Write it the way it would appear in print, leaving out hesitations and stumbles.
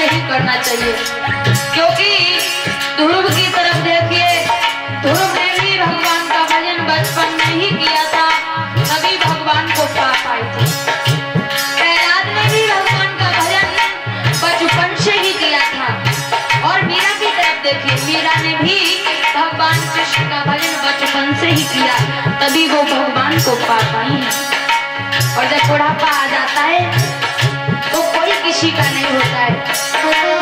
नहीं करना चाहिए, क्योंकि ध्रुव की तरफ देखिए, ध्रुव ने भी भगवान का भजन बचपन में ही किया था, तभी भगवान को पा पाई थी। प्रहलाद ने भी भगवान का भजन बचपन से ही किया था। और मीरा की तरफ देखिए, मीरा ने भी भगवान कृष्ण का भजन बचपन से ही किया, तभी वो भगवान को पा पाई है। और जब बुढ़ापा आ जाता है तो कोई किसी का नहीं होता है।